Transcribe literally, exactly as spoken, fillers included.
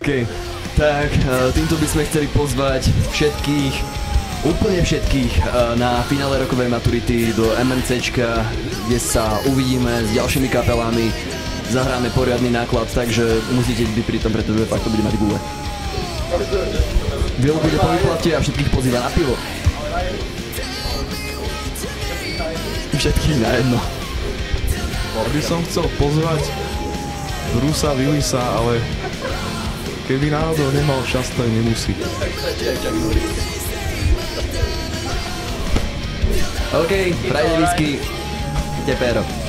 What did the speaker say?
OK, tak týmto by sme chceli pozvať všetkých, úplne všetkých na finále rockovej maturity do MNCčka, kde sa uvidíme s ďalšími kapelami, zahráme poriadny náklad, takže musíte byť pri tom, pretože fakt to bude mať gule. Vil bude po výplate a všetkých pozýva na pivo. Všetkých na jedno. Ja by som chcel pozvať Brusa Willisa, ale keby náhodou nemal čas, tak nemusí. OK, frajde whisky, tepero.